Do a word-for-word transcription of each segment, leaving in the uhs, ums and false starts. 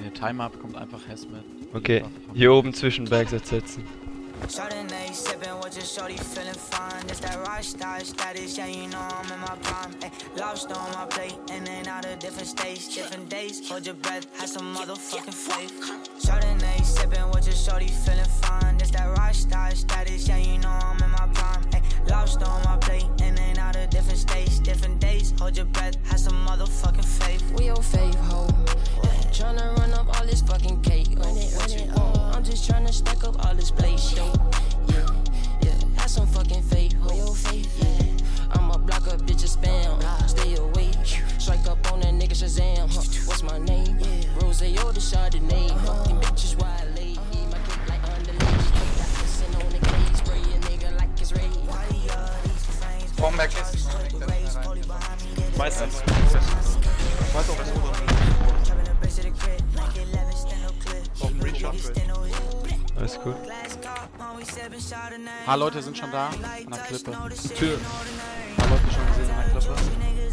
Ne, Timer bekommt einfach Hess mit. Okay, hier oben zwischen Bags setzen. Chardonnay sipping with your shorty feeling fine. It's that rock star status, yeah, you know I'm in my prime. Ay, lobster on my plate, in and out of different states, different days. Hold your breath, have some motherfucking faith. Chardonnay sipping with your shorty feeling fine. It's that rock star status, yeah, you know I'm in my prime. Ay, lobster on my plate, in and out of different states, different days. Hold your breath, have some motherfucking faith. We your fave hoe, tryna run up all this fucking cake. Run it, run it all. I'm just tryna stack up all this play shit. Yeah, yeah, have some fucking faith, ho. Yeah, I'ma block up bitches spam, stay away. Strike up on that nigga Shazam, huh? What's my name? Rose or the Chardonnay. Fucking bitches why I lay. My kick like underlay. Sitting on the cage, spray a nigga like it's ready. Bomberg ist. Meistens. Weiß auch nicht, auf dem Reach Alles gut. Ha, Leute sind schon da. An der Klippe. Die Tür. Ha, Leute schon gesehen an der Klippe.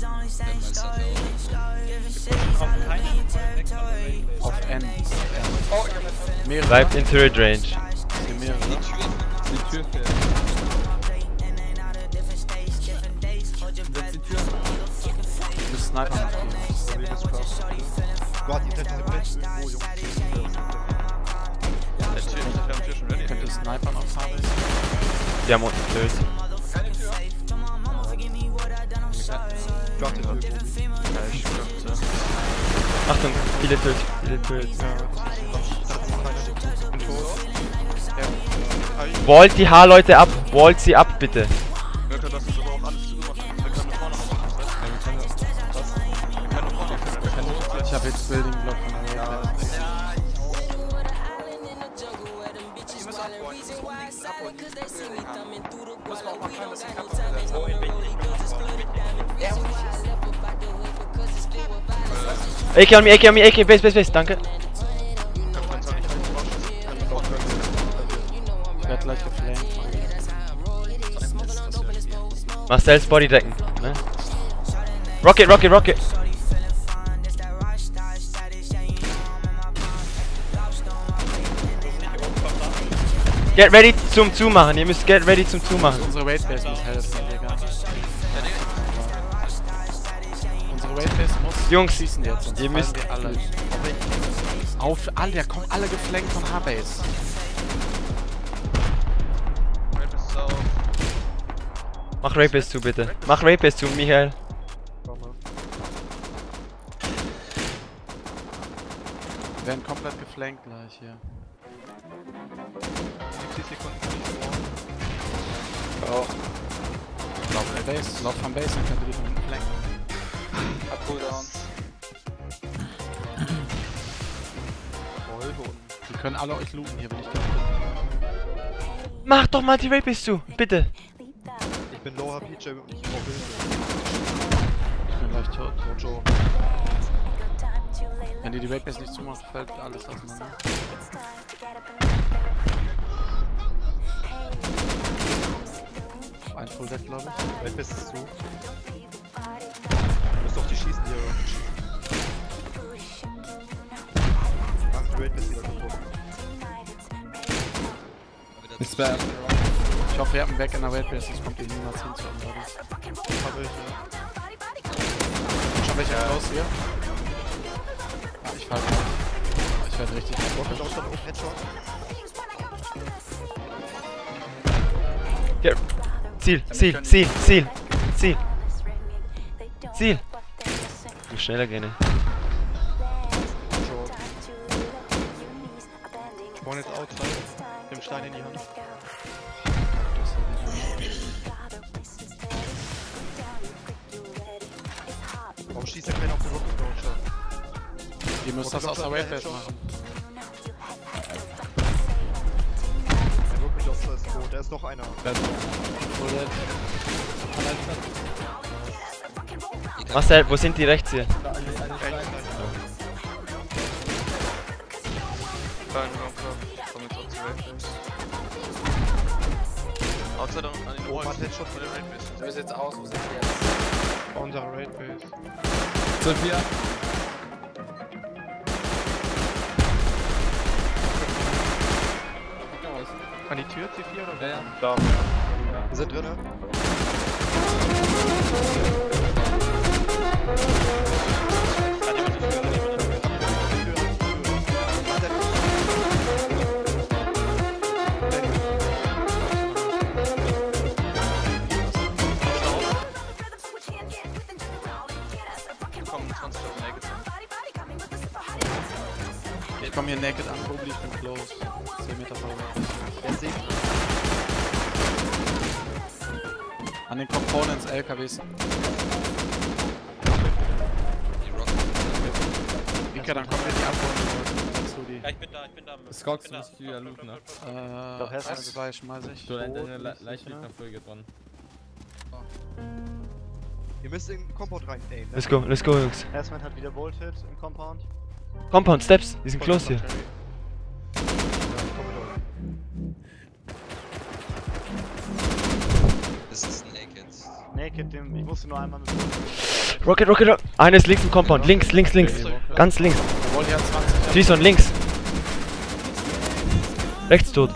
Auf N. Oh, mehrere. Bleibt in Turret Range. Hier mehrere. die Tür fährt. Setz die Tür. Du bist Sniper noch hier. Warte, ihr seid diese Blitz irgendwo, Jungs. Ihr könnt das Sniper noch haben. Die haben unten Turret. Keine Tür. Warte, Tür. Ja, ich glaube, Achtung, viele Turret, viele Turret. Wallt die Haarleute ab, wallt sie ab, bitte. Merkt ihr, dass das aber auch alles zugemacht hat? Wir können vorne noch was. Wir können vorne noch. ich habe jetzt Building Block von der Welt. A K on me, A K on me, A K, base, base, base, danke. Ich werde gleich geflamed. Marcel's Body decken, ne? Rocket, Rocket, Rocket! Get ready zum Zumachen, ihr müsst get ready zum Zumachen. Unsere Raid Base muss helfen, Digga. Unsere Raid Base muss Jungs, schießen jetzt, sonst ihr fallen müsst- wir alle. Auf alle, da kommen alle geflankt von H-Base. Mach Rapist zu, bitte. Mach Rapist zu, Michael. Wir werden komplett geflankt gleich hier. siebzig Sekunden kann ich so. Oh. Lauf von der Base, lauf vom Base, dann könnt ihr die von hinten flanken. Hab Cooldowns. Voll. Die können alle euch looten hier, wenn ich da bin. Mach doch mal die Rapist zu, bitte. Ich bin Low H P, Jay, und ich brauche Hilfe. Ich bin gleich tot. Mojo. Wenn ihr die Raid Base nicht zumacht, fällt alles auseinander. Ein Full Dead, glaube ich. Red Best ist zu. Du musst doch die schießen hier, oder? Mach die Red Best wieder kaputt. Ist bad. Ich hoffe, ihr habt einen Back in der Raid Base, sonst kommt ihr niemals hin zu uns. Hab ich, ja. Schon welche raus hier? Ja, ich fall gleich. Ich werde richtig kaputt. Rocket Launcher und Headshot. Ja. Ziel, Ziel, Ziel, Ziel, Ziel. Ziel. Du schneller gerne. Short. Spawn jetzt outside. Nimm Stein in die Hand. Warum schießt der keiner auf den Rocket Launcher? Ihr müsst das aus der Raid Base machen. Der Rocket Launcher ist tot, da ist noch einer. Full Dead. Marcel, wo sind die rechts hier? Rechts, rechts. Kleinen Raumkörper, komm jetzt auch zu Red Base. Outside an den Oh, Walls warte, Headshot von der Red Base. Wir sind jetzt aus, wo sind wir jetzt? bei unserer Raid Base. Sind wir? An die Tür, C vier oder? Ja, ja. Da. Wir sind drin. Ich komm hier naked an, Bobli, ich bin close. zehn Meter vorwärts. Der sieht. An den Components L K Ws. Mika, dann kommen wir die abholen. Kannst du die? Ja, ich bin da, ich bin da. Skox, du musst wieder looten, ne? Äh, Doch, Herr S zwei schmeiß ich. Du Rot, deine Le nicht Leiche liegt sicher. nach Folge dran. Ihr müsst in den Compound rein aimen. Let's go, let's go, Jungs. Erstmal hat wieder Bolted im Compound. Compound, Steps, die sind close hier. Das ist naked. Naked, dem, ich musste nur einmal mit. Rocket, Rocket, Rocket. Einer ist links im Compound. Links, links, links. Ganz links. Jawohl, hier hat zwanzig. Trison, links. Rechts tot.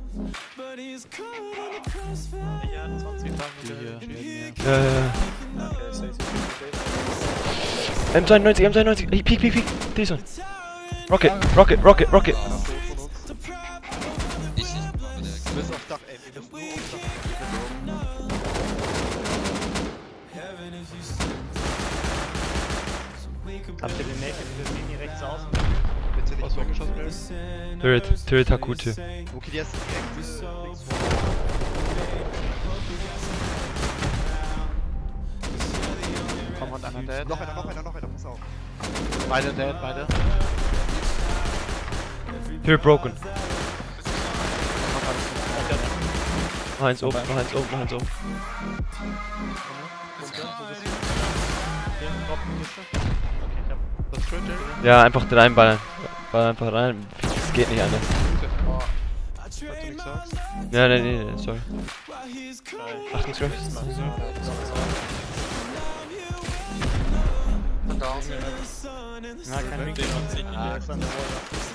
Die hier neben mir. Ja, ja, ja. M zweiundneunzig, M zweiundneunzig. Hey, peek, peek, peek. Trison. Rocket, Rocket, Rocket, Rocket. Ich, ich mache direkt. Ihr müsst aufs Dach aimen. Ihr müsst nur aufs Dach aimen. Habt ihr den Naked in der Linie rechts außen? Bitte nicht weggeschossen werden. Turret, Turret hat gute. Okay, die ist direkt links vor. Komm und einer dead. Noch einer, noch einer, noch einer, pass auf. Beide dead, beide. Turret broken. Noch eins oben, noch eins oben, noch eins oben. Das ist schön, Jerry. Ja, einfach reinballern. Ball einfach rein. Es geht nicht anders. Falls du nichts sagst. Ja, nee, nee, nee, sorry. Achtung, sorry. Und da. Ja, kein Link. Ah, ist an der Rolle.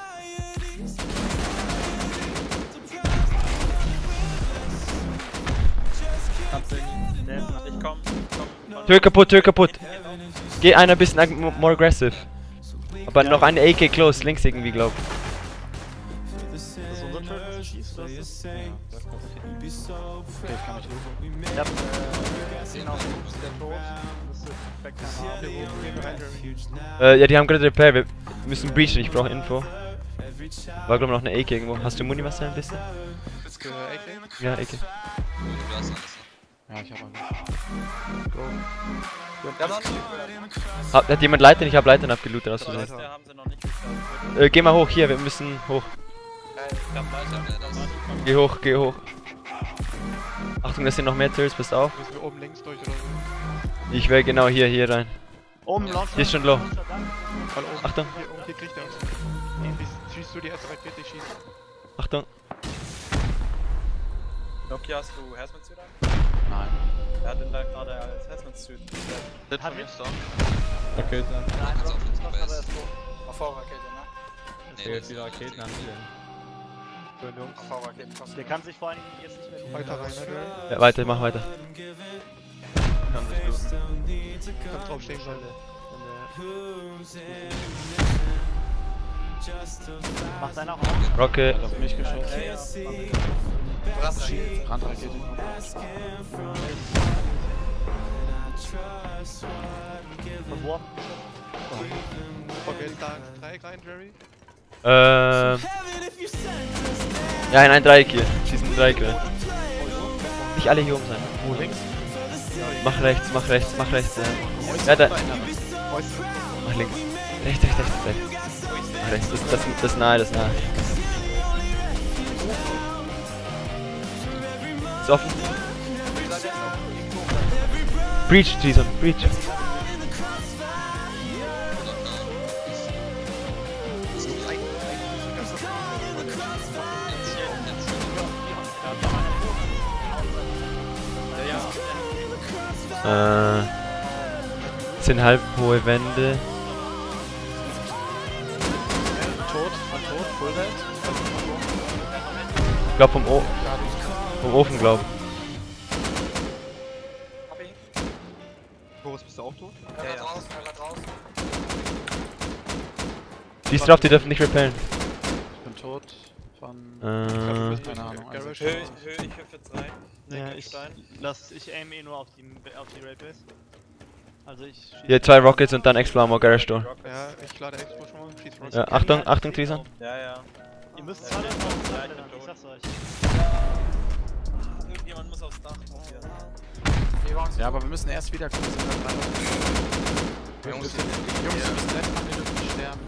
Ich komm, komm. Tür kaputt, Tür kaputt. Geh einer ein bisschen ag more aggressive. Aber noch eine A K close, links irgendwie, glaub. Das ist unser Turret, das schießt, oder ist das? Okay, ich kann mich looten. Ich hab, äh, zehn auf uns, der tot. Das ist Backcam. Äh, ja, die haben gerade Repair. Wir müssen breachen, ich brauche Info. War, glaub ich, noch eine A K irgendwo. Hast du Muni was da ein bisschen? Ist äh, A K? Ja, A K. Du hast alles, ne? Ja, ich hab einen. Go. Ja, Mann. Hat, hat jemand Leitern? Ich hab Leitern abgelootet aus Versehen. Der haben sie noch nicht gestartet. Äh, geh mal hoch, hier, wir müssen hoch. Ich hab weiter. Ja, das. Geh hoch, geh hoch. Achtung, das sind noch mehr Turrets, passt auf. Müssen wir oben links durch oder so? Ich will genau hier, hier rein. Oben, Launcher. Hier ist schon low. Weil oben. Achtung. Hier, oben, hier kriegt er uns. Wie schießt du die erste Rakete? Ich schieß. Achtung. Noki, hast du Hazmat-Suit an? Nein. Wer hat denn da gerade als Hazmat-Suit? Das von mir Storm. Okay, dann. Kannst auf uns Aber er Base. ist tot. Auf V-Rakete, ne? Nee, Jetzt die Raketen haben die denn? Jungs. Auf V-Rakete kostet. Der kann sich vor allen Dingen jetzt nicht mehr looten. Weiter rein, ne? Jerry? Ja, weiter, mach weiter. Kann sich looten. Kannst drauf stehen bleiben. Macht einer auch auf. Rocket. Hat auf mich geschossen. Brandrakete. Brandrakete. Verworfen. Wollen wir jetzt da ins Dreieck rein, Jerry? Ähm. Ja, in ein Dreieck hier. Schießen ein Dreieck rein. Nicht alle hier oben sein. Wo links? Mach rechts, mach rechts, mach rechts. Ja, ja da. Mach links. Rechts, rechts, rechts, rechts. Mach rechts. Das, das, das ist nahe, das ist nahe. Ist offen. Breach, Jason, breach. Äh, sind halb hohe Wände. Tot, von tot, full dead. Ich glaub vom, o vom Ofen, glaub. Hab ihn. Boris, bist du auch tot? Ja, ja. Draußen, er draußen. Schieß drauf, die dürfen nicht repellen. Ich bin tot. Von. Äh. Keine Ahnung. Also Höhe, Höhe, ich hüpfe jetzt rein. Ja, ich, lass, ich aim eh nur auf die, auf die Raid Base. Also ich schieß Hier zwei Rockets und dann Explore Ammo Garage Door. Ja, ich lade Expo schon mal und schieß Rockets. Ja, Achtung, Achtung, Trisan. Ja, ja. Ihr müsst zwei Leute aufs Dach rennen, ich sag's euch. Irgendjemand muss aufs Dach. Ja, aber wir müssen erst wieder kommen. Jungs, Jungs, wir müssen selbst machen, wir dürfen nicht sterben.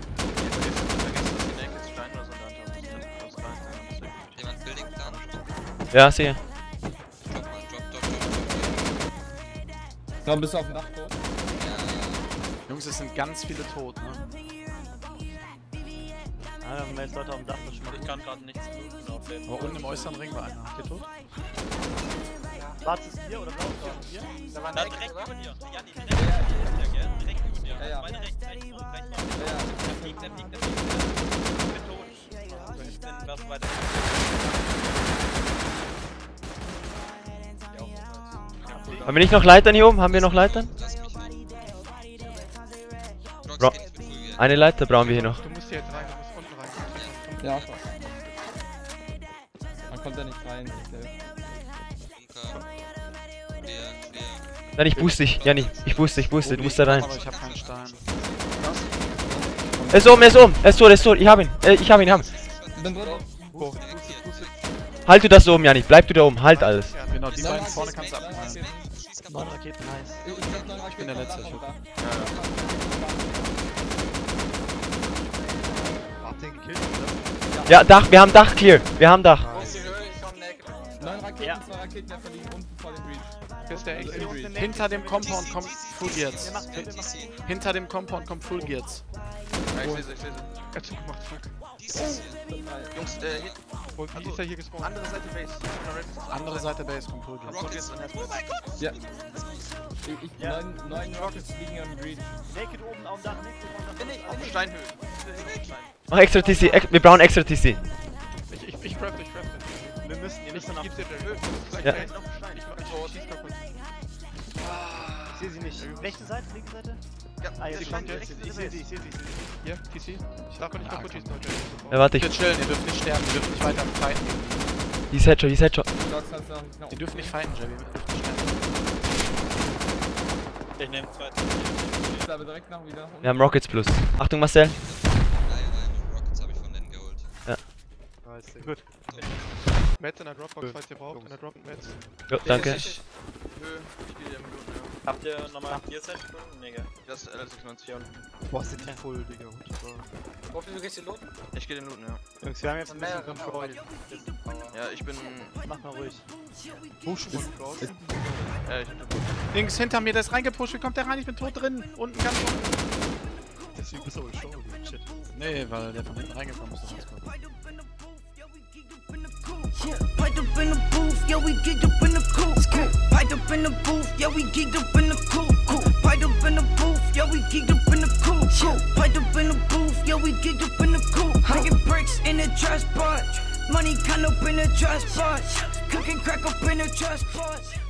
Jemand Building Plan? Ja, sehe. Drop mal, drop, drop, drop. Komm, bist du auf dem Dach tot? Jungs, es sind ganz viele tot, ne? Ah, dann meldet Leute auf dem Dach, das schon mal. Ich kann gerade nichts tun auf den. Aber unten im äußeren Ring war einer. Habt ihr tot? Schwarz ist hier oder blau ist hier? Da war direkt über dir. Ja, die direkt über dir, gell? Direkt über dir. Ja, ja. Meine rechts, rechts, rechts. Der fliegt, der fliegt, der fliegt. Ich bin tot. Ich bin was weiter. Haben wir nicht noch Leitern hier oben? Haben wir noch Leitern? Lass mich mal. Bro. Drox geht mit Full Gear. Eine Leiter brauchen wir hier noch. Du musst hier jetzt rein, du musst unten rein. Ja. Man kommt da nicht rein. Okay. Bunker. Clear, clear. Nein, ich booste dich. Janni, ich booste, ich booste. Du musst da rein. Aber ich hab keinen Stein. Er ist oben, er ist oben. Er ist tot, er ist tot. Ich hab ihn. Äh, ich hab ihn, hab ihn. Ich bin drin. Direkt hier. Halt du das so oben, Janni. Bleib du da oben. Halt alles. Genau, die beiden vorne kannst du abmalen. Schieß kaputt. Neun Raketen, nice. Ich, ich hab neun Raketen. Ich bin der Letzte. Ich hab... Habt ihr ihn gekillt, oder? Ja, Dach. Wir haben Dach clear. Wir haben Dach. Neun Raketen, Ja. zwei Raketen, der verliegen unten vor dem Breach. Hier ist der Also Exit. im Breach. Hinter dem Compound kommt Full Gears. T C. Hinter dem Compound kommt Full Gears. Ja, ich lese, ich lese. Ganz gut gemacht, fuck. Dieses hier. Jungs, äh, hier. Und wie ist er hier gespawnt? Andere Seite Base. Andere Seite Base kommt Full Gears. Rockets. Oh mein Gott! Ja. Ich, ich, Ja. neun, neun Rockets liegen im Breach. Naked oben auf dem Dach, Naked oben auf dem Bin ich, Dach. bin ich. Steinhöhe. Mach extra T C. Ex wir brauchen extra T C. Ich, ich, ich crafte, ich crafte. Wir müssen, ihr müsst danach. Gibt's hier Höhe? Ja. Ich noch einen Stein. Ich mach tot. Schieß mal kurz. Ich sehe sie nicht. Rechte Seite, linke Seite? Ja, Ah, jetzt sie kommt kommt jetzt. jetzt. Ich sehe sie, ich sehe sie. Hier, T C. Ich darf nicht kaputt schießen, Leute. Ja, warte, ich. Bitte chillen, ihr dürft nicht sterben, ihr dürft nicht weiter fighten. Die ist Headshot, die ist Headshot. Dogs hast du noch einen Knochen. Ihr dürft nicht fighten, Jerry, ihr dürft nicht sterben. Ich nehme zwei. Ich bleibe direkt nach wieder. Wir haben Rockets plus. Achtung, Marcel. Drei Reihen Rockets habe ich von denen geholt. Gut. Mets in der Dropbox, falls ihr braucht. In der Drop Mets. Jo, danke. Höhe. Ich gehe dir Minuten, ja. Habt ihr nochmal vier Set? Nee, gell? Das ist L sechsundneunzig hier unten. Boah, sind die voll, Digga. Wofür du gehst den Looten? Ich geh den Looten, ja. Jungs, wir haben jetzt ein bisschen Control. Ja, ich bin. Mach mal ruhig. Hochschuss. Ja, ich bin. Links hinter mir, der ist reingepusht, wie kommt der rein? Ich bin tot drin. Unten ganz unten. Deswegen bist du wohl schon. Shit. Nee, weil der von hinten reingekommen ist. Das ist gut. Piped up in the booth, yeah, we geeked up in the coop. Piped up in the booth, yeah, we geeked up in the coop. Piped up in the booth, yeah, we geeked up in the coop. Piped up in the booth, yeah, we geeked up in the coop. Hanging bricks in the trash pot, money kind up in the trash pot, cooking crack up in the trash pot.